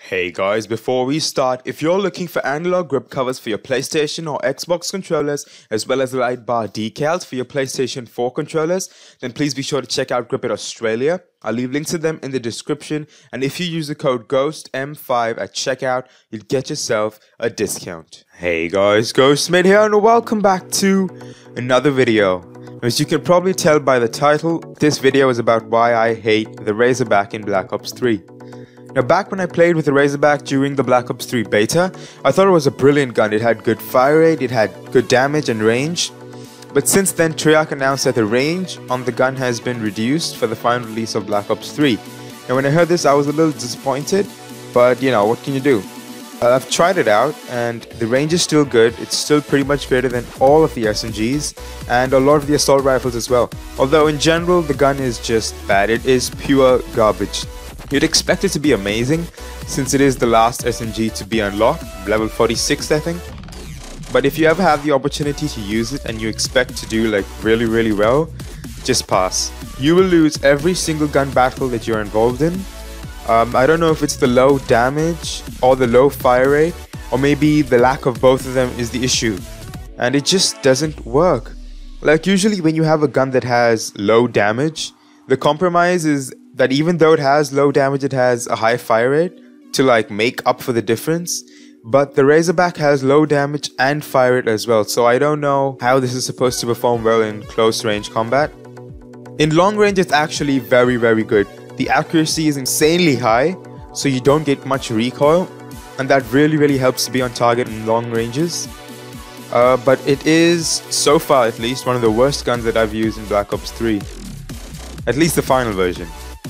Hey guys, before we start, if you're looking for analog grip covers for your PlayStation or Xbox controllers, as well as light bar decals for your PlayStation 4 controllers, then please be sure to check out Grip It Australia. I'll leave links to them in the description, and if you use the code GHOSTM5 at checkout, you'll get yourself a discount. Hey guys, Ghostmate here, and welcome back to another video. As you can probably tell by the title, this video is about why I hate the Razorback in Black Ops 3. Now, back when I played with the Razorback during the Black Ops 3 beta, I thought it was a brilliant gun. It had good fire rate, it had good damage and range. But since then, Treyarch announced that the range on the gun has been reduced for the final release of Black Ops 3. Now, when I heard this, I was a little disappointed, but you know, what can you do? I've tried it out, and the range is still good. It's still pretty much greater than all of the SMGs, and a lot of the assault rifles as well. Although in general, the gun is just bad. It is pure garbage. You'd expect it to be amazing, since it is the last SMG to be unlocked, level 46 I think. But if you ever have the opportunity to use it and you expect to do like really well, just pass. You will lose every single gun battle that you're involved in. I don't know if it's the low damage or the low fire rate, or maybe the lack of both of them is the issue. And it just doesn't work. Like usually when you have a gun that has low damage, the compromise is that even though it has low damage, it has a high fire rate to like make up for the difference. But the Razorback has low damage and fire rate as well, so I don't know how this is supposed to perform well in close range combat. In long range, it's actually very good. The accuracy is insanely high, so you don't get much recoil, and that really helps to be on target in long ranges. But it is, so far at least, one of the worst guns that I've used in Black Ops 3. At least the final version.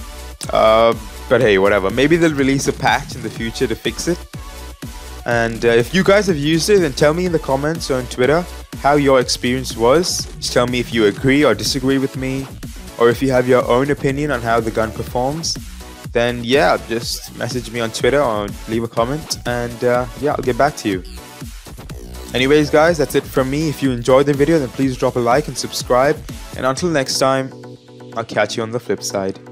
But hey, whatever. Maybe they'll release a patch in the future to fix it. And if you guys have used it, then tell me in the comments or on Twitter how your experience was. Just tell me if you agree or disagree with me, or if you have your own opinion on how the gun performs. Then yeah, just message me on Twitter or leave a comment, and yeah, I'll get back to you. Anyways guys, that's it from me. If you enjoyed the video, then please drop a like and subscribe. And until next time, I'll catch you on the flip side.